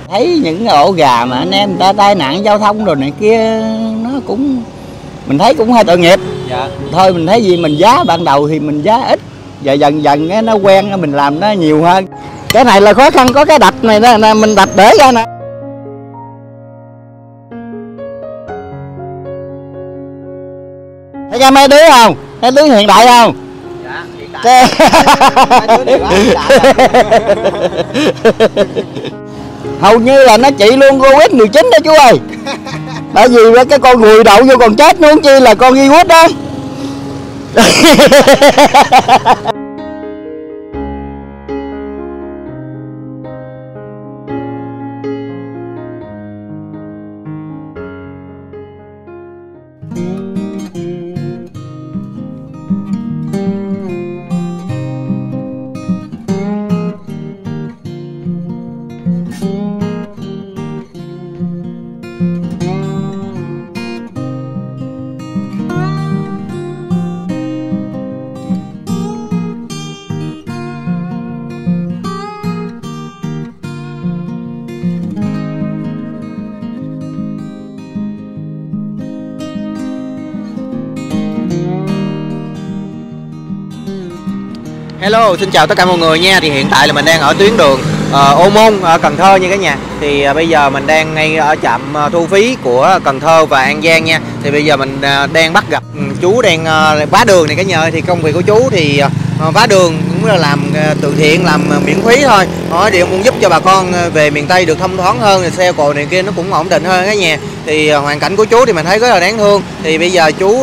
Thấy những cái ổ gà mà anh em người ta tai nạn giao thông rồi này kia, nó cũng mình thấy cũng hơi tội nghiệp. Dạ. Thôi mình thấy gì mình giá ban đầu thì mình giá ít, và dần dần nó quen mình làm nó nhiều hơn. Cái này là khó khăn có cái đập này đó, mình đập để ra nè. Thấy ra mấy đứa không? Thấy đứa hiện đại không? Dạ, hiện đại. Hầu như là nó trị luôn Covid-19 đó chú ơi. Bởi vì cái con người đậu vô còn chết nữa, chi là con virus đó. Hello, xin chào tất cả mọi người nha. Thì hiện tại là mình đang ở tuyến đường Ô Môn, Cần Thơ nha cả nhà. Thì bây giờ mình đang ngay ở trạm thu phí của Cần Thơ và An Giang nha. Thì bây giờ mình đang bắt gặp chú đang vá đường này cả nhà ơi. Thì công việc của chú thì vá đường cũng là làm từ thiện, làm miễn phí thôi. Để muốn giúp cho bà con về miền Tây được thông thoáng hơn, thì xe cộ này kia nó cũng ổn định hơn cả nhà. Thì hoàn cảnh của chú thì mình thấy rất là đáng thương. Thì bây giờ chú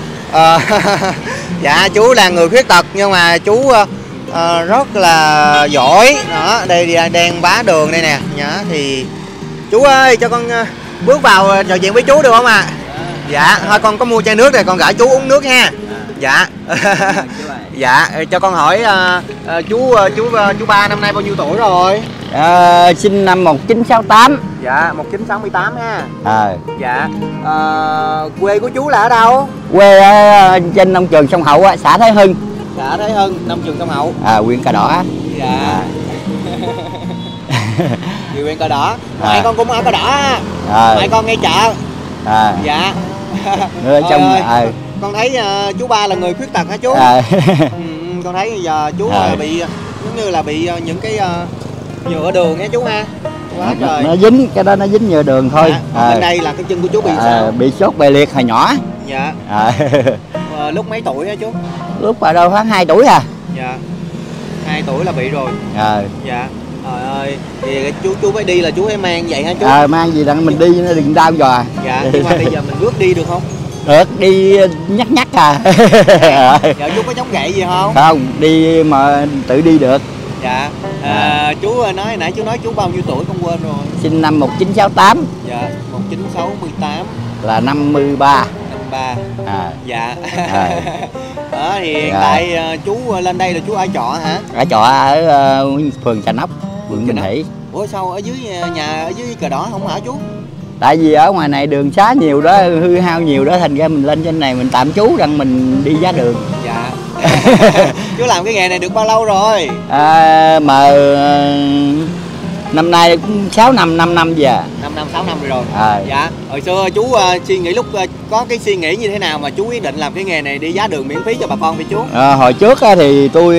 dạ chú là người khuyết tật nhưng mà chú rất là giỏi đó. Đây đang vá đường đây nè nhá. Thì chú ơi cho con bước vào trò chuyện với chú được không ạ? Dạ thôi con có mua chai nước này, con gửi chú uống nước nha. Dạ. Dạ cho con hỏi chú Ba năm nay bao nhiêu tuổi rồi? Sinh năm 1968. Dạ 1968 ha. Dạ quê của chú là ở đâu? Quê ở trên nông trường Sông Hậu, xã Thái Hưng. Xã Thái Hưng, nông trường Sông Hậu. Huyện Cờ Đỏ. Dạ. Huyện Cờ Đỏ. Mày con cũng ở Cờ Đỏ. Mày con ngay chợ. Dạ. Trong con thấy chú Ba là người khuyết tật hả chú? Con thấy giờ chú bị giống như là bị những cái nhựa đường nha chú ha. Quá trời. Nó dính, cái đó nó dính nhựa đường thôi. Bên đây là cái chân của chú bị sao? Bị sốt bề liệt hồi nhỏ. Dạ. Lúc mấy tuổi hả chú? Lúc vào đâu khoảng 2 tuổi à. Dạ. 2 tuổi là bị rồi. Dạ. Trời ơi, thì chú phải đi là chú phải mang vậy hả chú? Mang gì đặng mình đi nó đừng đau giò. Dạ, nhưng mà bây giờ mình bước đi được không? Được, đi nhắc à. Dạ, chú có chống gậy gì không? Không, đi mà tự đi được. Dạ. Chú nói nãy chú nói chú bao nhiêu tuổi con quên rồi. Sinh năm 1968. Dạ, 1968 là 53. 53. Dạ. Đó thì hiện dạ. Tại chú lên đây là chú ở trọ hả? Ở trọ ở phường Trà Nóc, quận Bình Thủy. Ủa sao ở dưới nhà ở dưới Cờ Đỏ không hả chú? Tại vì ở ngoài này đường xá nhiều đó, hư hao nhiều đó, thành ra mình lên trên này mình tạm trú rằng mình đi giá đường. Dạ. Chú làm cái nghề này được bao lâu rồi? Năm nay cũng 6 năm, 5 năm về. 5 năm, 6 năm rồi. Dạ. Hồi xưa chú suy nghĩ lúc có cái suy nghĩ như thế nào mà chú quyết định làm cái nghề này đi giá đường miễn phí cho bà con vậy chú? Hồi trước thì tôi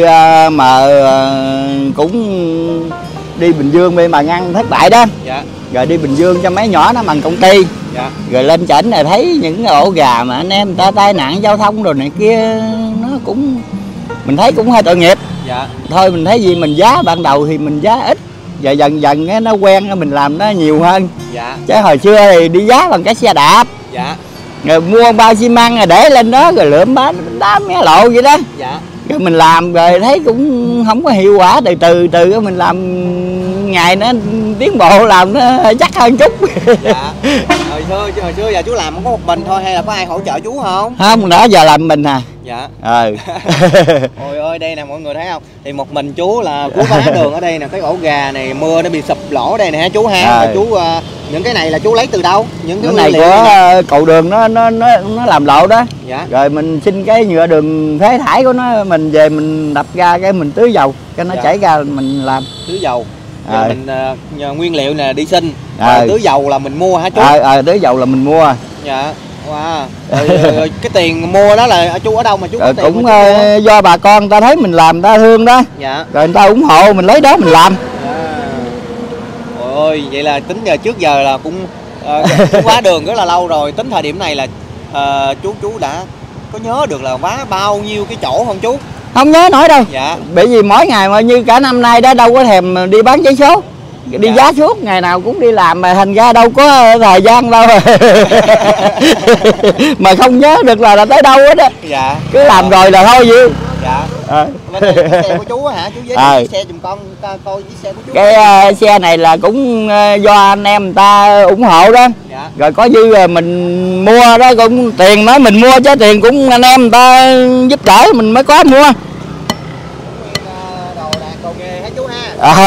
cũng đi Bình Dương bên mà ngăn thất bại đó. Dạ. Rồi đi Bình Dương cho mấy nhỏ nó bằng công ty. Dạ. Rồi lên trển này thấy những ổ gà mà anh em người ta tai nạn giao thông rồi này kia, nó cũng mình thấy cũng hơi tội nghiệp. Dạ. Thôi mình thấy gì mình giá ban đầu thì mình giá ít, và dần dần nó quen mình làm nó nhiều hơn. Dạ. Chứ hồi xưa thì đi giá bằng cái xe đạp. Dạ. Rồi mua bao xi măng rồi để lên đó rồi lượm đá mé lộ vậy đó. Dạ. Rồi mình làm rồi thấy cũng không có hiệu quả, từ mình làm ngày nó tiến bộ, làm nó chắc hơn chút. Dạ. Hồi xưa giờ chú làm có một mình thôi hay là có ai hỗ trợ chú không? Không, đó giờ làm mình à. Dạ. Ôi ơi đây nè mọi người thấy không? Thì một mình chú là cứu vá đường ở đây nè, cái ổ gà này mưa nó bị sụp lỗ đây nè hả chú ha? Chú những cái này là chú lấy từ đâu? Những cái này của cầu đường nó làm lộ đó. Dạ. Rồi mình xin cái nhựa đường phế thải của nó, mình về mình đập ra cái mình tưới dầu cho nó chảy ra mình làm. Tưới dầu. mình nhờ nguyên liệu là đi xin, tưới dầu là mình mua hả chú? Tưới dầu là mình mua. Dạ. Wow. Rồi cái tiền mua đó là chú ở đâu mà chú có tiền? Cũng do bà con người ta thấy mình làm ta thương đó. Dạ. Rồi người ta ủng hộ mình lấy đó mình làm. Ôi, vậy là tính trước giờ là cũng quá đường rất là lâu rồi. Tính thời điểm này là chú đã có nhớ được là quá bao nhiêu cái chỗ không chú? Không nhớ nổi đâu. Dạ. Bởi vì mỗi ngày mà như cả năm nay đó đâu có thèm đi bán giấy số. Đi giá suốt, ngày nào cũng đi làm mà thành ra đâu có thời gian đâu. Mà không nhớ được là tới đâu hết á. Dạ. Cứ làm rồi là thôi vậy. Dạ. Cái xe của chú hả? Chú giới xe giùm con coi chiếc xe của chú. Cái xe này là cũng do anh em người ta ủng hộ đó. Dạ. Rồi có dư mình mua đó, cũng tiền nói mình mua chứ tiền cũng anh em người ta giúp đỡ mình mới có mua. Đồ đạc đồ nghề hả chú ha?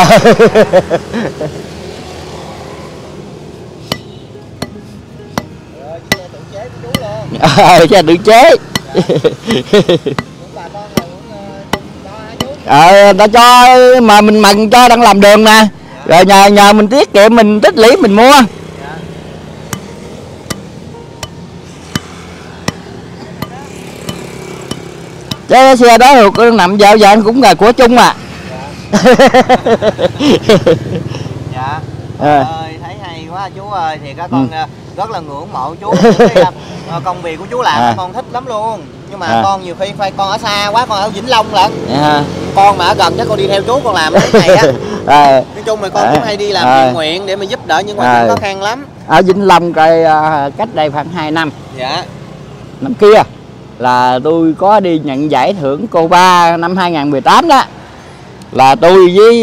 Rồi chiếc xe tự chế của chú luôn. Xe tự chế. Ta cho mà mình cho đang làm đường nè. Rồi nhờ mình tiết kiệm, mình tích lũy mình mua. Chứ cái xe đó nằm dạo giờ cũng là của chung à. Dạ. Ơi, thấy hay quá chú ơi, thì các con rất là ngưỡng mộ chú. Công việc của chú làm con thích lắm luôn. Nhưng mà con nhiều khi phải con ở xa quá, con ở Vĩnh Long lận. Con mà ở gần chắc con đi theo chú con làm cái này á. Nói chung là con cũng hay đi làm thiện nguyện để mà giúp đỡ những hoàn cảnh khó khăn lắm. Ở Vĩnh Long coi cách đây khoảng 2 năm. Dạ. Năm kia là tôi có đi nhận giải thưởng Cô-ba năm 2018 đó. Là tôi với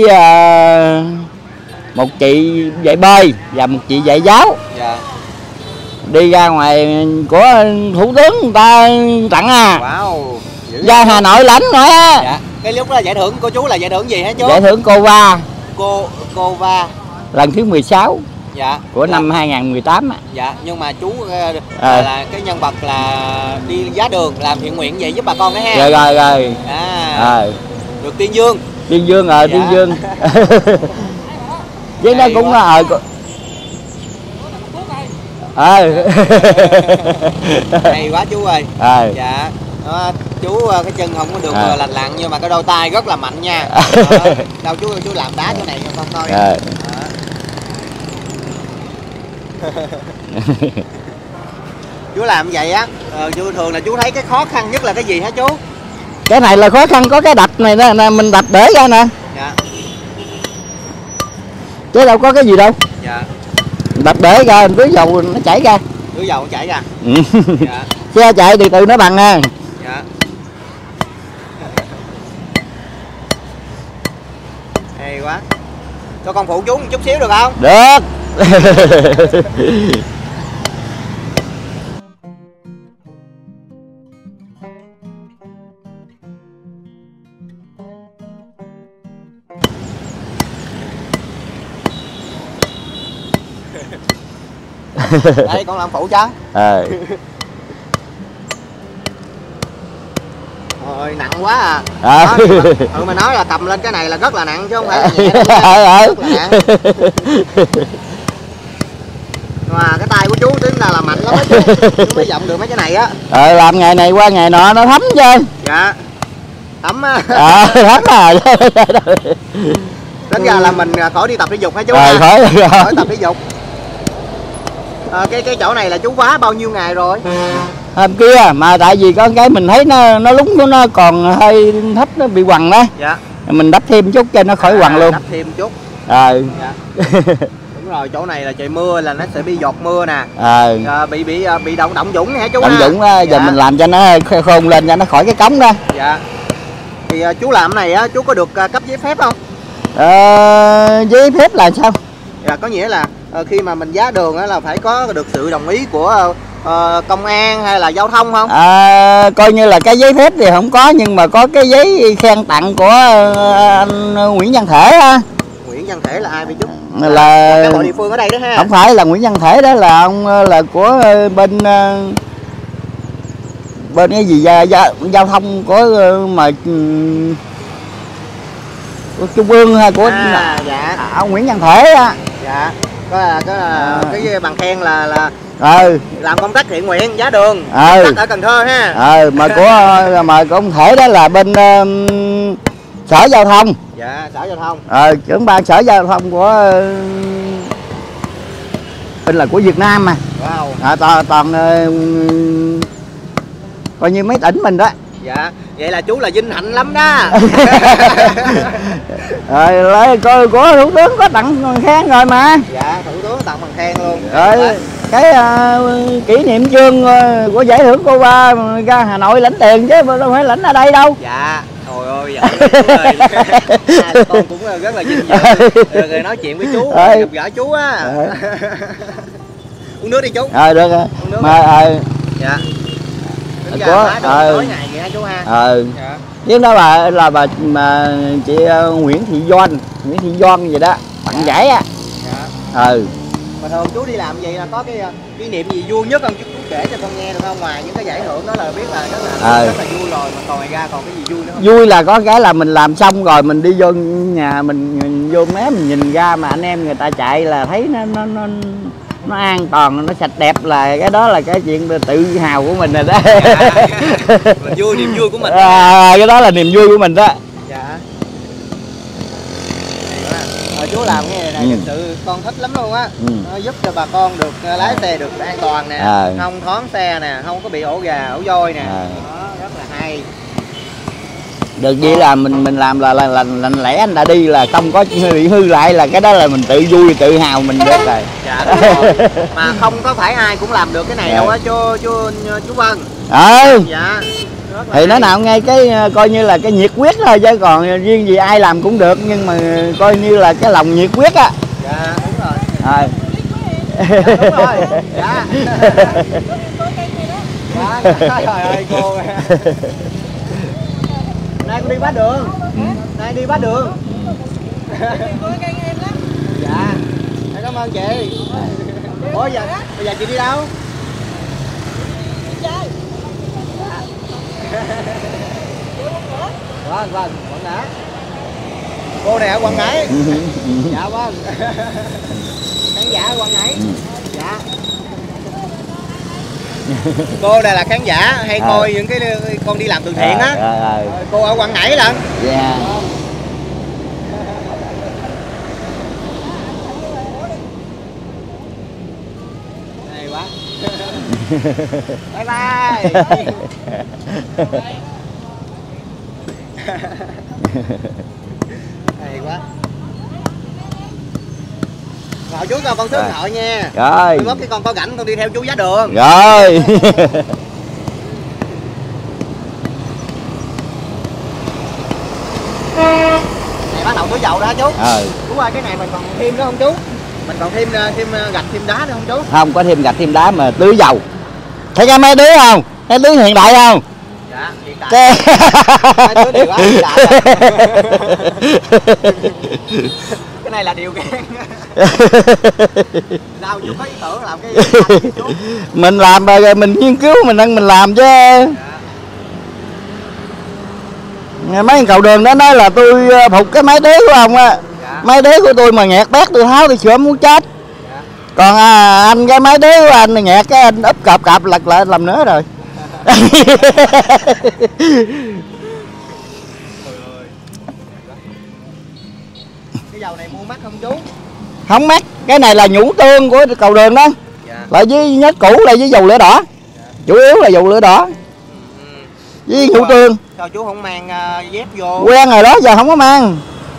một chị dạy bơi và một chị dạy giáo. Dạ. Đi ra ngoài của thủ tướng người ta tặng Wow. Ra Hà Nội lãnh nữa. Dạ. Cái lúc đó giải thưởng của chú là giải thưởng gì hả chú? Giải thưởng Cô-ba. Cô-ba lần thứ 16. Dạ. Của năm 2018 á. Dạ, nhưng mà chú là cái nhân vật là đi giá đường làm thiện nguyện vậy giúp bà con đấy ha. Rồi. Được tuyên dương. Tuyên dương tuyên dương. Với nó cũng hay quá chú ơi. Dạ. Chú cái chân không có được lành lặn nhưng mà cái đôi tay rất là mạnh nha. Đâu chú làm đá chỗ này cho con coi. Chú làm vậy á, chú thường là chú thấy cái khó khăn nhất là cái gì hả chú? Cái này là khó khăn có cái đập này nè, mình đập để ra nè. Dạ. Chứ đâu có cái gì đâu. Dạ. Đập để ra, tưới dầu nó chảy ra. Tưới dầu nó chảy ra. Dạ. Xe chạy từ từ nó bằng nha. Dạ. Hay quá. Cho con phụ chú một chút xíu được không? Được. Đây con làm phụ cho. Rồi nặng quá à. Mà nói là cầm lên cái này là rất là nặng chứ không phải là nhẹ đâu nha. Rất là nặng. Mà cái tay của chú tính là mạnh lắm á chú. Chú mới dậm được mấy cái này á. Làm ngày này qua ngày nọ nó thấm chứ. Dạ. Thấm á. Thấm à. Đến giờ là mình khỏi đi tập thể dục hả chú? Khỏi tập thể dục. Cái chỗ này là chú vá bao nhiêu ngày rồi? Hôm kia mà tại vì có cái mình thấy nó lúng nó còn hơi thấp, nó bị quằn đó. Dạ. Mình đắp thêm chút cho nó khỏi quằn luôn. Đắp thêm chút. Dạ. Đúng rồi, chỗ này là trời mưa là nó sẽ bị giọt mưa nè. Bị động dũng hả chú? Động dũng á, giờ mình làm cho nó khôn lên cho nó khỏi cái cống đó. Dạ. Thì chú làm này á, chú có được cấp giấy phép không? Giấy phép là sao? Dạ, có nghĩa là khi mà mình giá đường á là phải có được sự đồng ý của công an hay là giao thông không? Coi như là cái giấy phép thì không có, nhưng mà có cái giấy khen tặng của anh Nguyễn Văn Thể á. Nguyễn Văn Thể là ai vậy chú? Là cán bộ địa phương ở đây đó ha. Không phải là Nguyễn Văn Thể đó, là ông là của bên cái gì giao thông của mà của Trung ương hay của dạ. ông Nguyễn Văn Thể á. Dạ. Có cái bằng khen là làm công tác thiện nguyện giá đường ở Cần Thơ ha. Mà của ông Thể đó là bên Sở Giao thông. Dạ, Sở Giao thông. Trưởng ban Sở Giao thông của bên là của Việt Nam mà. Wow. Toàn coi như mấy tỉnh mình đó. Dạ, vậy là chú là vinh hạnh lắm đó. Rồi có thủ tướng có tặng khen rồi mà. Dạ, thủ tướng tặng bằng khen luôn. Rồi cái kỷ niệm chương của giải thưởng cô ba ra Hà Nội lãnh tiền chứ đâu phải lãnh ở đây đâu. Dạ. Trời ơi, dạ, con cũng rất là vinh dự rồi nói chuyện với chú, gặp gỡ chú á. Uống nước đi chú. Được rồi. Mà dạ. Tối ngày vậy chú ha. Dạ. Chứ đó là bà mà chị Nguyễn Thị Doan vậy đó, tặng giải á. Dạ. Mà thường chú đi làm vậy là có cái kỷ niệm gì vui nhất không chú kể cho con nghe được không? Ngoài những cái giải thưởng đó là biết là rất là vui rồi, mà còn ngoài ra còn cái gì vui nữa không? Vui là có cái là mình làm xong rồi mình đi vô nhà mình vô mé mình nhìn ra mà anh em người ta chạy là thấy nó an toàn, nó sạch đẹp, là cái đó là cái chuyện tự hào của mình rồi đó. Mình vui, niềm vui của mình. Cái đó là niềm vui của mình đó. Dạ. Chú làm cái này thực sự con thích lắm luôn á. Nó giúp cho bà con được lái xe được an toàn nè, không thoáng xe nè, không có bị ổ gà ổ voi nè. Đó, rất là hay. Được vậy là mình làm là lành lẽ, anh đã đi là không có bị hư lại, là cái đó là mình tự vui tự hào mình được rồi. Dạ đúng rồi. Mà không có phải ai cũng làm được cái này đâu á chú Vân. Dạ. Thì nó nào ngay cái coi như là cái nhiệt huyết thôi, chứ còn riêng gì ai làm cũng được, nhưng mà coi như là cái lòng nhiệt huyết á. Dạ đúng rồi. Dạ, đúng rồi. Dạ. Dạ, trời ơi cô. Nay con đi bắt đường. Nay đi bắt đường. Dạ. Cảm ơn chị. Ủa bây giờ chị đi đâu? Vâng, Quảng Ngãi. Cô này ở Quảng Ngãi. Dạ vâng. Khán giả ở Quảng Ngãi. Dạ. Cô này là khán giả hay coi những cái con đi làm từ thiện á. Cô ở Quảng Ngãi lận. Dạ. Hay quá. Bye bye. Hay quá. Rồi chú cho con số điện thoại nha. Rồi. Mất cái con có rảnh con đi theo chú giá đường. Rồi. Này bắt đầu túi dầu đó chú. Chú ơi, cái này mình còn thêm nữa không chú? Mình còn thêm gạch thêm đá nữa không chú? Không có thêm gạch thêm đá mà tưới dầu. Thấy cái máy tưới không? Cái tưới hiện đại không? Dạ, hiện đại. Máy tưới đều quá hiện đại. Cái này là điều kiện. Đâu chú có ý tưởng làm cái gì chú? Mình làm rồi mình nghiên cứu mình làm chứ. Mấy cầu đường đó nói là tôi phục cái máy tưới của ông á. Máy tưới của tôi mà nghẹt bét tôi tháo tôi sửa muốn chết. Còn anh cái máy tưới của anh nghẹt cái anh úp cạp lật lại làm nữa rồi. Cái dầu này mua mắc không chú? Không mắc, cái này là nhũ tương của cầu đường đó. Lại với nhớt cũ lại với dầu lửa đỏ. Chủ yếu là dầu lửa đỏ. Với nhũ tương. Sao chú không mang dép vô? Quen rồi đó, giờ không có mang.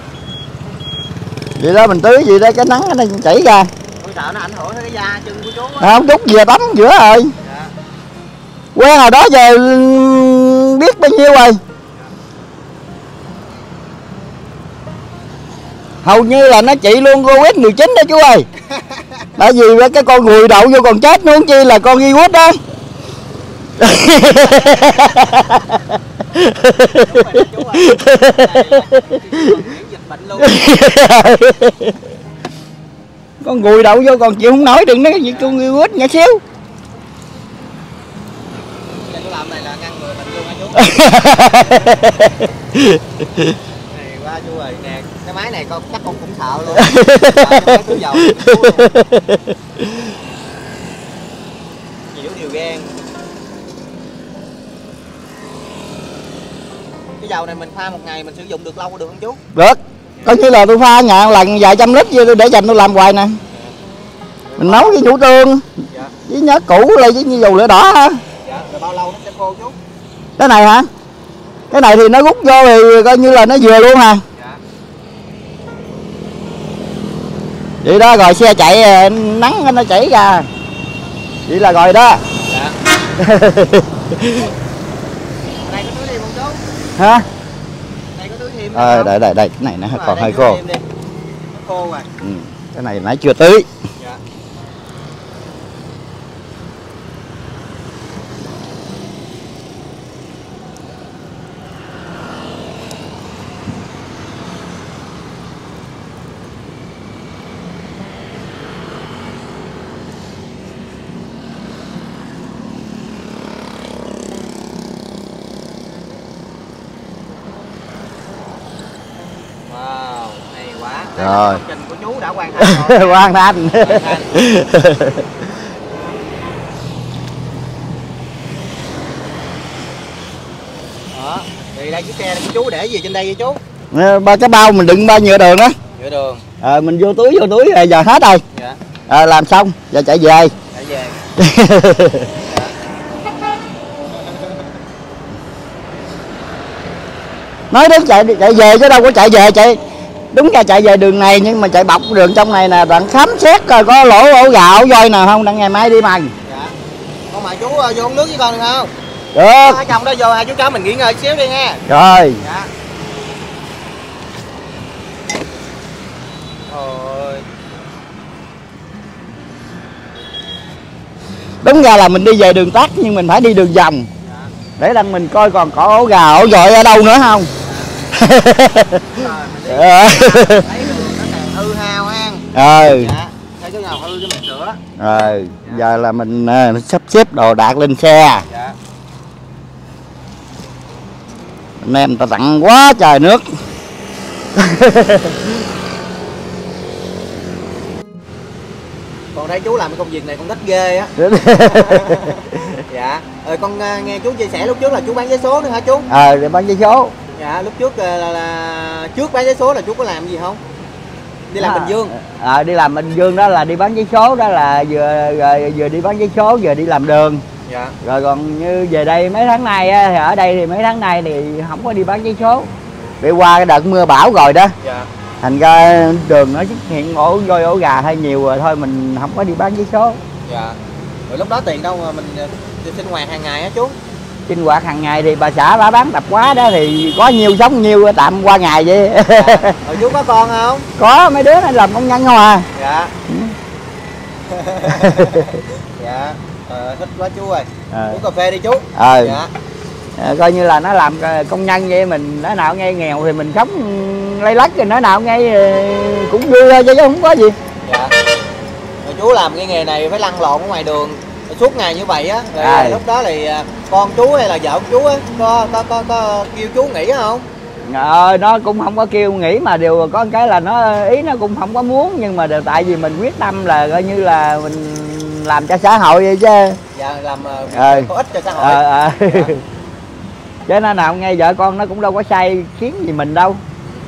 Vậy đó mình tưới gì đó cái nắng nó chảy ra. Tôi sợ nó ảnh hưởng tới cái da chân của chú á. Không, chút về tắm giữa rồi. Quen rồi đó, giờ biết bao nhiêu rồi. Hầu như là nó trị luôn Covid-19 đó chú ơi. Tại vì cái con gùi đậu vô còn chết nữa, chi là con virus đó. Con gùi đậu vô còn chịu không nổi, đừng nói gì con virus nhỏ xíu. Tôi làm này là ngăn ngừa bệnh luôn hả chú? Hay quá. hả chú ơi? Nè, cái máy này con chắc con cũng sợ luôn. Máy túi dầu nhiều điều gan. Cái dầu này mình pha một ngày mình sử dụng được lâu được không chú? Được. Coi như là tôi pha ngàn lần vài trăm lít để dành tôi làm hoài nè. Mình nấu với nhũ tương, dạ. với nhớ củ lại với như dầu lửa đỏ ha. Dạ, rồi bao lâu nó sẽ khô chú? Cái này hả? Cái này thì nó rút vô thì coi như là nó vừa luôn hà. Dạ. Vậy đó rồi xe chạy nắng nó chảy ra. Vậy là rồi đó. Dạ. Này có tưới thêm không chú? Hả? Này có tưới thêm Đây cái này nó còn hơi khô. Nó khô rồi. Ừ, cái này nãy chưa tưới. Dạ. Wow, hay quá. Đây Rồi. công trình của chú đã hoàn thành rồi. Hoàn thành. Đó. Thì đây chiếc xe này của chú để gì trên đây vậy chú? Ba cái bao mình đựng ba nhựa đường đó. Nhựa đường. Mình vô túi rồi giờ hết rồi. Dạ. Làm xong giờ chạy về. Chạy về. Nói đến chạy về chứ đâu có chạy về chạy. Đúng ra chạy về đường này nhưng mà chạy bọc đường trong này nè, đoạn khám xét coi có lỗ ổ gà ổ voi nào không, đặng ngày mai đi mần. Dạ. Con mời chú vô uống nước với con được không? Được. Hai chồng đó vô, hai chú cháu mình nghỉ ngơi xíu đi nha. Rồi. Dạ. Ôi. Đúng ra là mình đi về đường tắt nhưng mình phải đi đường vòng. Dạ. Để đặng mình coi còn có ổ gà ổ voi ở đâu nữa không. Rồi, thấy đường nó càng hư hao ha. Dạ. Thấy cái nào hư cho mình sửa. Rồi, giờ là mình sắp xếp đồ đạc lên xe. Dạ. Anh em người ta tặng quá trời nước. Còn đây chú làm cái công việc này con thích ghê á. Dạ. Rồi con nghe chú chia sẻ lúc trước là chú bán vé số nữa hả chú? Để bán vé số. Dạ, lúc trước là trước bán vé số là chú có làm gì không? Đi làm Bình Dương. Đi làm Bình Dương đó là đi bán vé số, đó là vừa đi bán vé số vừa đi làm đường. Dạ. Rồi còn như về đây mấy tháng nay á, thì ở đây thì mấy tháng nay thì không có đi bán vé số. Bị qua cái đợt mưa bão rồi đó. Dạ. Thành ra đường nó xuất hiện ổ voi ổ gà hơi nhiều rồi thôi mình không có đi bán vé số. Dạ. Rồi lúc đó tiền đâu mà mình sinh hoạt hàng ngày á chú? Sinh hoạt hàng ngày thì bà xã bà bán tạp hóa đó thì có nhiều sống nhiều tạm qua ngày vậy. Dạ. Rồi chú có con không? Có, mấy đứa này làm công nhân không à. Dạ. Dạ. Thích quá chú ơi. Uống cà phê đi chú. Dạ. Coi như là nó làm công nhân vậy, mình nói nào nghe nghèo thì mình sống lây lắc, rồi nói nào nghe cũng vui thôi chứ không có gì. Dạ. Rồi chú làm cái nghề này phải lăn lộn ở ngoài đường suốt ngày như vậy á, rồi lúc đó thì con chú hay là vợ chú á có kêu chú nghỉ không? Nó cũng không có kêu nghỉ, mà điều có cái là nó ý nó cũng không có muốn, nhưng mà tại vì mình quyết tâm là coi như là mình làm cho xã hội vậy chứ. Dạ, làm có ích cho xã hội. Dạ. Chứ nó nào nghe vợ con nó cũng đâu có sai khiến gì mình đâu.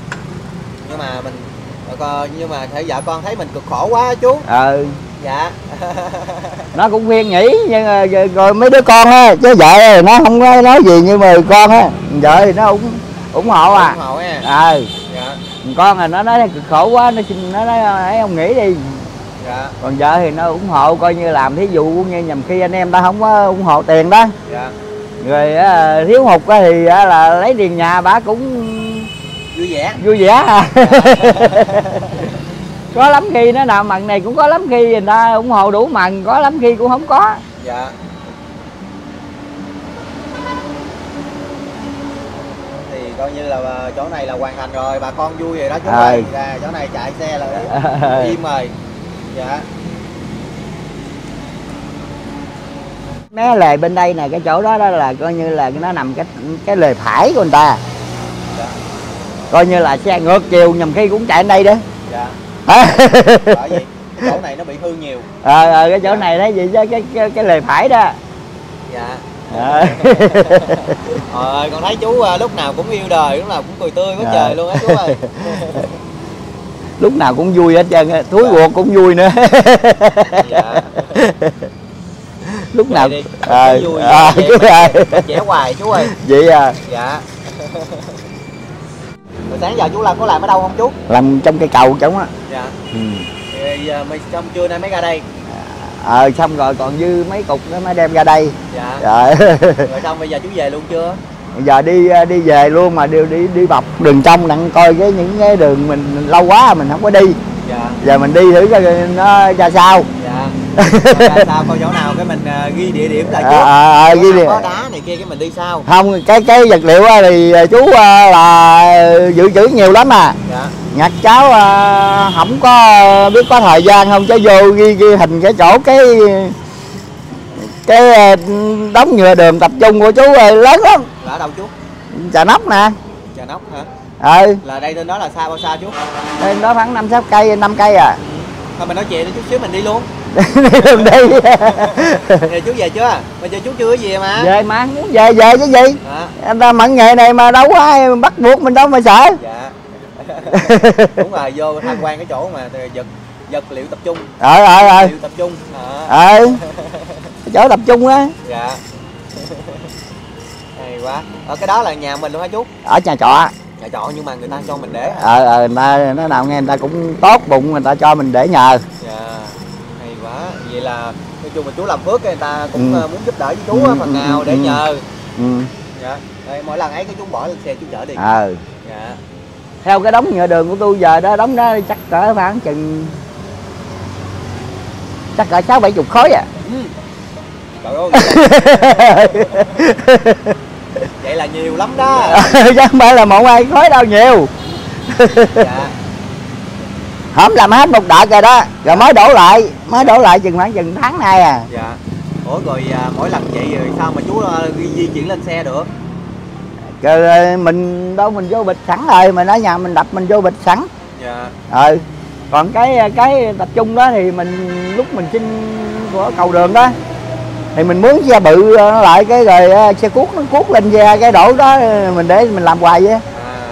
Nhưng mà thấy vợ con thấy mình cực khổ quá chú. Dạ. Nó cũng khuyên nghỉ, nhưng rồi mấy đứa con á, chứ vợ nó không có nói gì, nhưng mà con á, vợ thì nó ủng hộ à. Ủng hộ nha. Dạ. Con là nó nói cực khổ quá, nó nói ấy không nghỉ đi. Dạ. Còn vợ thì nó ủng hộ, coi như làm thí dụ như nhầm khi anh em ta không có ủng hộ tiền đó. Dạ. Rồi thiếu hụt thì là lấy tiền nhà bà cũng vui vẻ à. Có lắm khi nó nào mần này cũng có lắm khi người ta ủng hộ đủ mần, có lắm khi cũng không có. Dạ. Thì coi như là chỗ này là hoàn thành rồi, bà con vui rồi đó chú ơi. Chỗ này chạy xe là im rồi. Dạ. Mấy lề bên đây nè, cái chỗ đó là coi như là nó nằm cái lề phải của người ta. Dạ. coi như là xe ngược chiều nhầm khi cũng chạy đến đây đó. Dạ. À. Bởi vì cái chỗ này nó bị hư nhiều. Cái chỗ này đấy gì chứ cái lề phải đó. Dạ. Ơi con thấy chú lúc nào cũng yêu đời, lúc nào cũng cười tươi quá trời luôn á chú ơi. Lúc nào cũng vui hết trơn, thúi ruột cũng vui nữa. Dạ. Lúc nào vui chú ơi. Trẻ hoài chú ơi. Vậy à. Dạ. Rồi sáng giờ chú có làm ở đâu không chú? Làm trong cây cầu trống á. Dạ. Thì giờ xong trưa nay mới ra đây. Xong rồi còn dư mấy cục nó mới đem ra đây. Dạ. Rồi xong bây giờ chú về luôn chưa? Bây giờ đi về luôn, mà đi bọc đường trong đặng coi những cái đường mình lâu quá mình không có đi. Dạ. Giờ mình đi thử cho nó ra sao. Dạ. Ra sao coi chỗ nào cái mình ghi địa điểm lại trước. Ghi có đá này kia cái mình đi sao? Không, cái vật liệu thì chú là dự trữ nhiều lắm à. Dạ. Nhặt cháu không có biết có thời gian không, chứ vô ghi hình cái chỗ cái đống nhựa đường tập trung của chú lớn lắm. Là ở đâu chú? Chà Nóc nè. Chà Nóc hả? Là đây tên đó là xa bao xa chú? Đây đó khoảng 5-6 cây, 5 cây à. Thôi mình nói chuyện đi chút xíu mình đi luôn. Đi. Nè chú về chưa? Bây giờ chú chưa cái gì mà. Về mà, muốn về chứ gì. Anh ta mẫn nghề này mà đâu có ai bắt buộc mình đâu mà sợ. Dạ. Đúng rồi, vô tham quan cái chỗ mà vật liệu tập trung. Vật liệu tập trung. Chỗ tập trung á. Dạ. Hay quá. Ở cái đó là nhà mình luôn hả chú? Ở nhà trọ. Nhà trọ nhưng mà người ta cho mình để. Người ta nó nào nghe người ta cũng tốt bụng, người ta cho mình để nhờ. Dạ. Hay quá. Vậy là nói chung là chú làm phước, người ta cũng muốn giúp đỡ với chú phần nào để nhờ. Dạ. Đây, mỗi lần ấy cái chú bỏ lên xe chú chở đi. Dạ. Theo cái đống nhựa đường của tôi giờ đó, đống đó chắc cỡ khoảng chừng chắc cỡ 60-70 khối à. Trời ơi. Vậy là nhiều lắm đó. Chứ không phải là một hai khối đâu, nhiều. Dạ. Hổng làm hết một đợt rồi đó, rồi mới đổ lại khoảng chừng tháng nay à. Dạ. Ủa rồi mỗi lần vậy rồi sao mà chú di chuyển lên xe được? Rồi mình vô bịch sẵn rồi, mình ở nhà mình đập mình vô bịch sẵn. Dạ. Còn cái tập trung đó thì mình lúc mình xin của cầu đường đó thì mình mướn xe bự nó lại, cái rồi xe cuốc nó cuốc lên xe cái đổ đó mình để mình làm hoài vậy.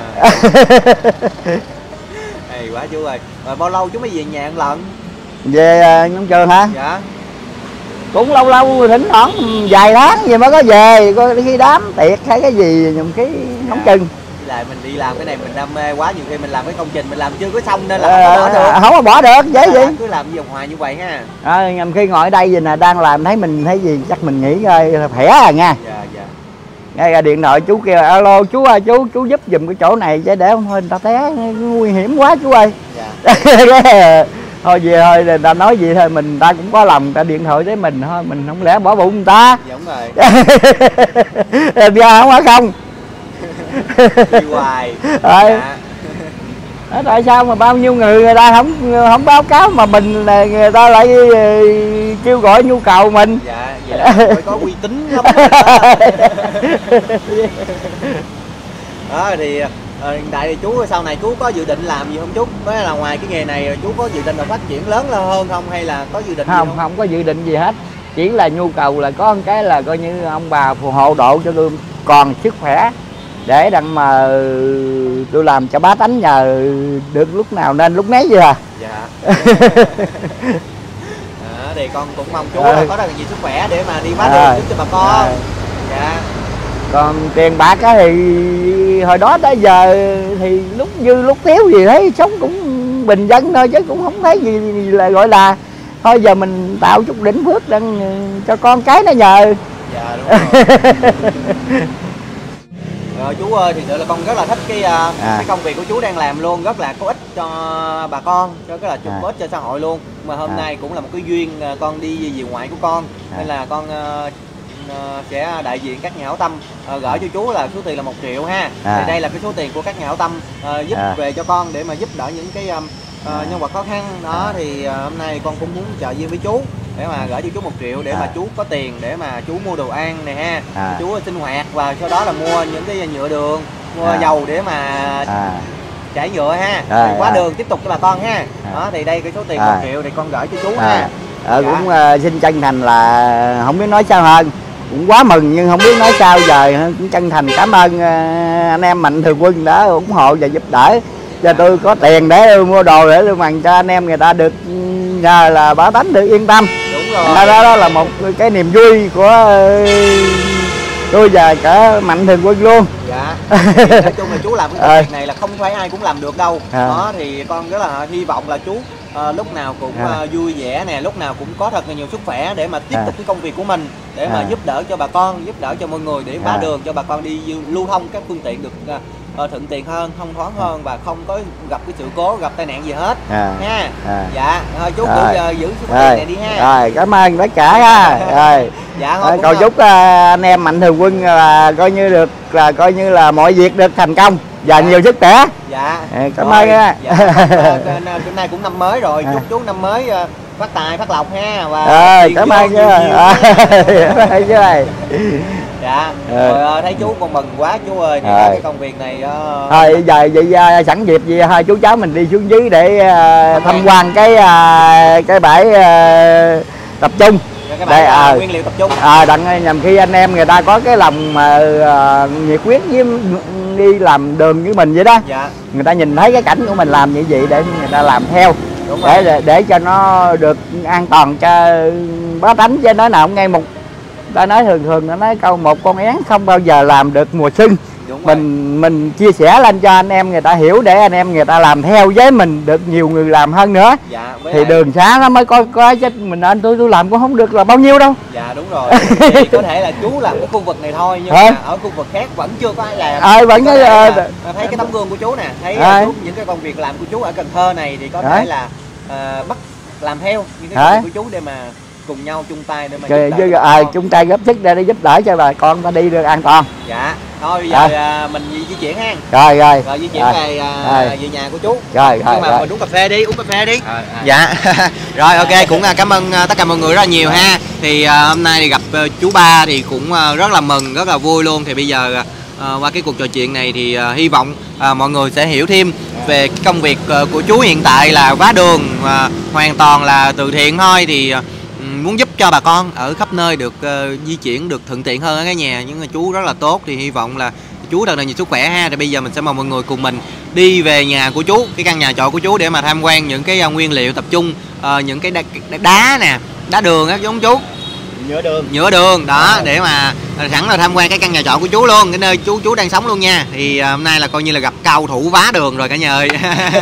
Hay quá chú ơi. Rồi bao lâu chú mới về nhà ăn lần? Về Nông Trường hả? Dạ. Cũng lâu thỉnh thoảng vài tháng gì mới có về, có khi đám tiệc hay cái gì nhầm cái không chừng. Lại mình đi làm cái này mình đam mê quá, nhiều khi mình làm cái công trình mình làm chưa có xong nên là không có bỏ được, dễ gì. Cứ làm vòng hoài như vậy ha. Nhầm khi ngồi ở đây gì nè đang làm thấy mình thấy gì chắc mình nghĩ coi khỏe à nha. Dạ dạ. Ngay ra điện thoại chú kêu alo chú ơi, chú giúp giùm cái chỗ này chứ để không thôi người ta té nguy hiểm quá chú ơi. Dạ. Thôi về thôi, người ta nói gì thôi, người ta cũng có lòng, người ta điện thoại tới mình thôi, mình không lẽ bỏ bụng người ta. Đúng rồi. Bây giờ không phải không. Đi hoài. Tại sao mà bao nhiêu người ta không báo cáo mà mình là người ta lại kêu gọi nhu cầu mình. Dạ, vậy là phải có uy tín lắm. Đó thì hiện tại thì chú sau này chú có dự định làm gì không chú? Mới là ngoài cái nghề này chú có dự định là phát triển lớn lên hơn không, hay là có dự định không? Gì không? Không có dự định gì hết, chỉ là nhu cầu là có một cái là coi như ông bà phù hộ độ cho tôi còn sức khỏe để đặng mà tôi làm cho bá tánh nhờ được lúc nào nên lúc nấy vậy à. Dạ. Thì con cũng mong chú là có rất là nhiều sức khỏe để mà đi bá đường giúp cho bà con. Dạ. Còn tiền bạc á thì hồi đó tới giờ thì lúc dư lúc thiếu gì thấy sống cũng bình dân thôi, chứ cũng không thấy gì là gọi là thôi giờ mình tạo chút đỉnh phước đặng cho con cái nó nhờ. Dạ đúng rồi. Rồi chú ơi, thì sự là con rất là thích cái công việc của chú đang làm luôn, rất là có ích cho bà con, cho cái là chút có ích cho xã hội luôn. Mà hôm nay cũng là một cái duyên con đi về ngoại của con, nên là con sẽ đại diện các nhà hảo tâm gửi cho chú là số tiền là 1 triệu ha. Thì đây là cái số tiền của các nhà hảo tâm giúp về cho con để mà giúp đỡ những cái nhân vật khó khăn đó. Thì hôm nay con cũng muốn trợ duyên với chú để mà gửi cho chú 1 triệu để mà chú có tiền để mà chú mua đồ ăn này ha, chú sinh hoạt, và sau đó là mua những cái nhựa đường dầu để mà chảy nhựa ha, quá đường tiếp tục cho bà con ha. Đó thì đây cái số tiền 1 triệu thì con gửi cho chú ha. Cũng xin chân thành là không biết nói sao hơn, cũng quá mừng nhưng không biết nói sao giờ, cũng chân thành cảm ơn anh em Mạnh Thường Quân đã ủng hộ và giúp đỡ cho tôi có tiền để mua đồ để mừng cho anh em người ta được nhờ là Bảo Tánh được yên tâm. Đúng rồi. Đó là một cái niềm vui của tôi và cả Mạnh Thường Quân luôn. Dạ. Nói chung là chú làm cái công việc này là không phải ai cũng làm được đâu. Đó thì con rất là hy vọng là chú lúc nào cũng vui vẻ nè, lúc nào cũng có thật là nhiều sức khỏe để mà tiếp tục cái công việc của mình, để mà giúp đỡ cho bà con, giúp đỡ cho mọi người, để vá đường cho bà con đi lưu thông các phương tiện được thuận tiện hơn, thông thoáng hơn và không có gặp cái sự cố, gặp tai nạn gì hết ha. Dạ thôi chú giữ số tiền này đi ha. Rồi cảm ơn tất cả ha. Rồi dạ thôi cầu chúc anh em Mạnh Thường Quân là coi như được, là coi như là mọi việc được thành công và nhiều sức khỏe. Dạ cảm ơn ha. Hôm nay cũng năm mới rồi, chúc chú năm mới phát tài phát lộc ha. Và cảm ơn chứ. Dạ rồi thấy chú con mừng quá chú ơi, thì cái công việc này thôi giờ vậy sẵn dịp gì hai chú cháu mình đi xuống dưới để tham quan cái bãi tập trung, cái bãi nguyên liệu tập trung đặng nhằm khi anh em người ta có cái lòng mà nhiệt huyết với đi làm đường với mình vậy đó. Dạ. Người ta nhìn thấy cái cảnh của mình làm như vậy để người ta làm theo. Đúng để cho nó được an toàn cho Bá Tánh, chứ nói nào cũng nghe một ta nói thường nó nói câu một con én không bao giờ làm được mùa xuân. Mình chia sẻ lên cho anh em người ta hiểu để anh em người ta làm theo với mình, được nhiều người làm hơn nữa. Dạ, thì đường xá nó mới có chứ mình anh tôi làm cũng không được là bao nhiêu đâu. Dạ đúng rồi. Thì có thể là chú làm cái khu vực này thôi nhưng mà ở khu vực khác vẫn chưa có ai làm. Vẫn thấy cái tấm gương của chú nè, thấy những cái công việc làm của chú ở Cần Thơ này thì có thể là bắt làm theo những cái công việc của chú để mà cùng nhau chung tay để mà chung tay góp sức để giúp đỡ cho bà con ta đi được an toàn. Dạ thôi bây giờ mình di chuyển ha. Rồi di chuyển về nhà của chú. Nhưng mà mình uống cà phê đi, uống cà phê đi. Dạ. Rồi ok, cũng cảm ơn tất cả mọi người rất là nhiều ha. Thì hôm nay thì gặp chú Ba thì cũng rất là mừng, rất là vui luôn. Thì bây giờ qua cái cuộc trò chuyện này thì hy vọng mọi người sẽ hiểu thêm về cái công việc của chú hiện tại là vá đường, hoàn toàn là từ thiện thôi. Thì muốn giúp cho bà con ở khắp nơi được di chuyển được thuận tiện hơn ở cái nhà, nhưng mà chú rất là tốt. Thì hy vọng là chú thật là nhiều sức khỏe ha. Thì bây giờ mình sẽ mời mọi người cùng mình đi về nhà của chú, cái căn nhà trọ của chú, để mà tham quan những cái nguyên liệu tập trung, những cái đá nè, đá đường á giống chú, nhựa đường đó, để mà sẵn là tham quan cái căn nhà trọ của chú luôn, cái nơi chú đang sống luôn nha. Thì hôm nay là coi như là gặp cao thủ vá đường rồi cả nhà ơi.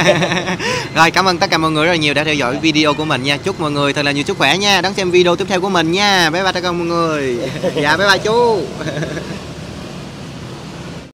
Rồi cảm ơn tất cả mọi người rất là nhiều đã theo dõi video của mình nha. Chúc mọi người thật là nhiều sức khỏe nha, đón xem video tiếp theo của mình nha. Bye bye tất cả mọi người. Dạ bye bye chú.